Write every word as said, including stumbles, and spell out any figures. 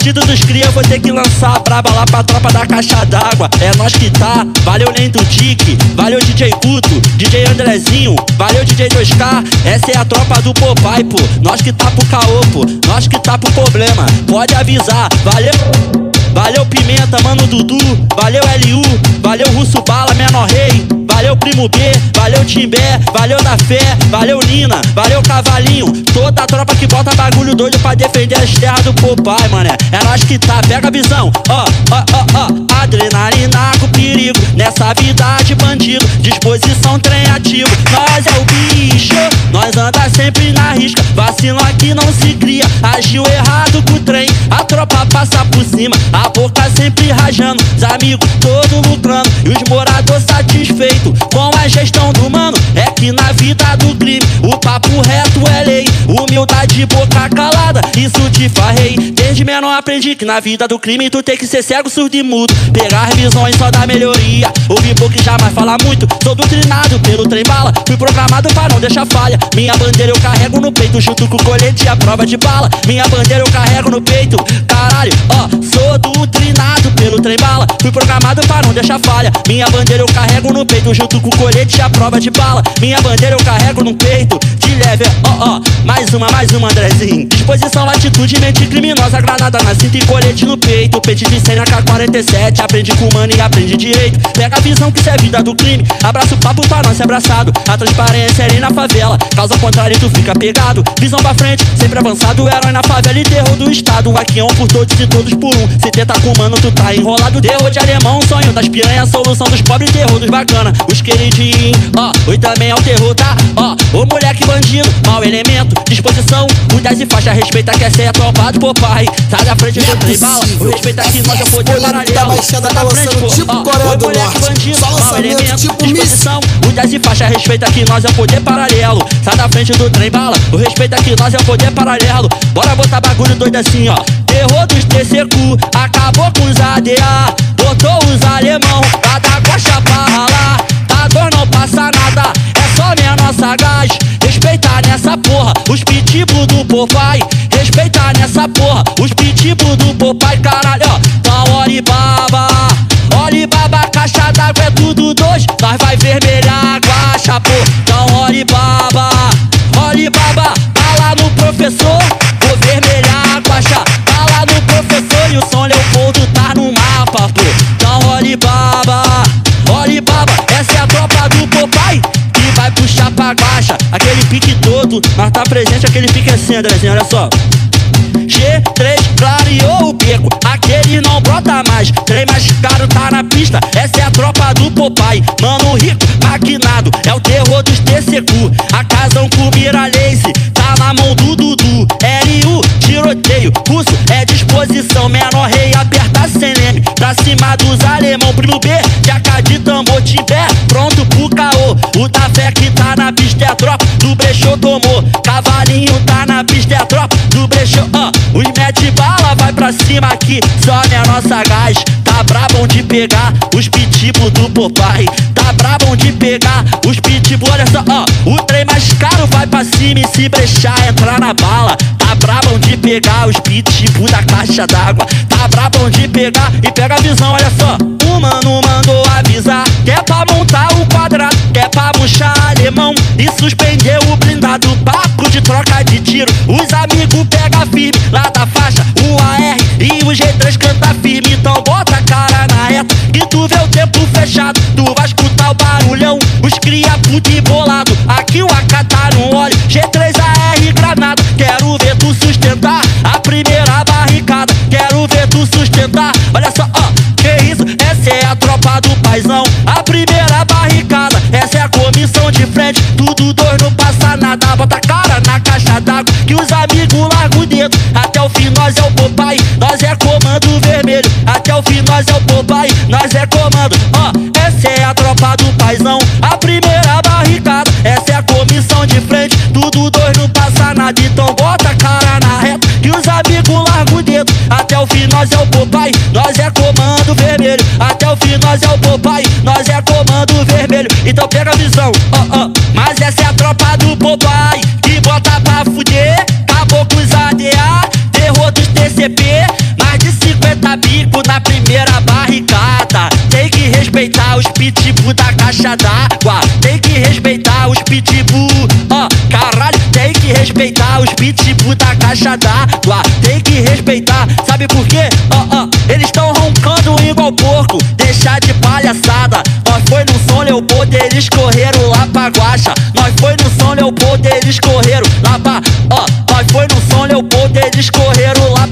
bandido dos cria, vou ter que lançar a braba lá pra tropa da caixa d'água. É nós que tá, valeu Lento Tique, valeu D J Guto, D J Andrezinho, valeu D J dois K. Essa é a tropa do Popeye, pô. Nós que tá pro caô, pô. Nós que tá pro problema, pode avisar. Valeu, valeu Pimenta, mano Dudu, valeu L U, valeu Russo Bala, Menor Rei, valeu Primo B, valeu Timbé, valeu Da Fé, valeu Nina, valeu Cavalinho. Toda a tropa que bota bagulho doido pra defender as terras do Popeye, mané. É nós que tá, pega a visão. Ó, ó, ó, ó. Adrenalina com perigo, nessa vida de bandido, disposição trem ativo. Nós é o bicho, nós anda sempre na risca. Vacilo aqui não se cria, agiu errado com o trem, a tropa passa por cima, a boca sempre rajando, os amigos todos lucrando e os moradores satisfeitos com a gestão do mano. É que na vida do crime o papo reto é lei, humildade boca calada, isso te faz rei. Desde menor aprendi que na vida do crime tu tem que ser cego, surdo e mudo, pegar visões só da melhoria, ouvir pouco e jamais falar muito. Sou doutrinado pelo trem bala, fui programado pra não deixar falha. Minha bandeira eu carrego no peito, junto com o colete e a prova de bala. Minha bandeira eu carrego no peito, caralho, ó. Sou doutrinado pelo trem bala, fui programado pra não deixar falha. Minha bandeira eu carrego no peito, junto com o colete e a prova de bala. Minha bandeira eu carrego no peito, de leve, ó, ó. Mais uma, mais uma, Andrezinho. Disposição, atitude, mente criminosa, granada na cinta e colete no peito. Pente de cem na K quarenta e sete, aprende com mano e aprende direito. Pega a visão que isso é vida do crime, abraça o papo pra nós ser abraçado. A transparência é ali na favela, caso contrário tu fica pegado. Visão pra frente, sempre avançado, herói na favela e terror do estado. Aqui é um por todos e todos por um, se tenta com mano tu tá enrolado. Terror de alemão, sonho das piranhas, solução dos pobres, terror dos bacana. Os queridinhos, ó, hoje também é o terror, tá? Ó, ô moleque bandido, mau elemento, disposição, cuidas e faixa, respeita que essa é a tropa do Popeye. Sai da frente do trem bala, o respeito aqui nós é poder paralelo. Sai da frente, pô, tipo ó, Coreia ô do moleque Norte. bandido, Só mau lançamento elemento, tipo disposição, cuidas e faixa, respeita que nós é poder paralelo. Sai da frente do trem bala, o respeito aqui nós é poder paralelo. Bora botar bagulho doido assim, ó. Terror dos T C Q, acabou com os A D A, botou os alemão, pra dar coxa pra ralar. Da dor não passa nada, é só menor sagaz. Respeitar nessa porra, os pitbull do Popeye. Respeitar nessa porra, os pitbull do Popeye, caralho, ó. Então Olibaba, Olibaba, caixa d'água é tudo dois, nós vai vermelhar a guacha, pô. Então Olibaba, Olibaba, tá lá no professor, vou vermelhar a guacha. Tá lá no professor e o São Leopoldo tá no mapa, pô. Então Olibaba, Olibaba, essa é a tropa do Popeye que vai puxar pra guacha. Aquele pique todo, mas tá presente aquele pique assim, Andrezinho, olha só. G três clareou o beco, aquele não brota mais. Trem mais caro tá na pista, essa é a tropa do Popeye. Mano rico, maquinado, é o terror dos T C Q. A casão com mira lace, tá na mão do Dudu. L U, tiroteio, curso é disposição. Menor rei, aperta C N M, pra cima dos alemão. Primo B, jaca de tambor, tiver pronto pro caô. O Da Fé que tá na pista é a tropa do Brechô tomou. Cavalinho tá na pista é a tropa do Brechô, ó. Os mete bala vai pra cima aqui, só menor sagaz. Tá brabão de pegar os pitbull do Popeye. Tá brabão de pegar os pitbull, olha só, ó. O trem mais caro vai pra cima e se brechar entrar na bala. Tá brabão de pegar os pitbull da caixa d'água. Tá brabão de pegar e pega a visão, olha só. O mano mandou avisar que é pra montar o quadrado, que é pra murchar alemão e suspender o blindado. Papo de troca de tiro, os amigos pega firme lá da faixa, o A R e o G três canta firme. Então bota a cara na reta que tu vê o tempo fechado, tu vai escutar o barulhão, os cria puto e bolado. Aqui o A K tá no óleo, G três A R granada. Quero ver tu sustentar a primeira barricada, quero ver tu sustentar, olha só, ó. Que isso, essa é a tropa do paizão, a primeira barricada, essa é a comissão de frente, tudo dois não passa nada. Bota a cara na caixa d'água que os amigos largam o dedo. Até o fim nós é o Popeye, nós é comando vermelho. Até o fim nós é o Popeye, nós é comando, ó. Essa é a tropa do paizão, a primeira barricada, essa é a comissão de frente, tudo dois não passa nada. Então bota a cara na reta que os amigos largam o dedo. Até o fim nós é o Popeye, nós é comando vermelho. Até o fim nós é o Popeye, nós é comando vermelho. Então pega a visão, ó, ó. Mas essa é a tropa do Popeye que bota pra fuder. Acabou com os A D A, terror dos T C P. Mas respeitar os pitbull da caixa d'água. Tem que respeitar os pitbull, ó, oh, caralho. Tem que respeitar os pitbull da caixa d'água. Tem que respeitar, sabe por quê? Ó, oh, ó, oh, eles tão roncando igual porco. Deixa de palhaçada. Nós foi no São Leopoldo, eles correram lá pra Guaxa. Nós foi no São Leopoldo, eles correram lá pra, ó, oh, nós foi no São Leopoldo, eles correram lá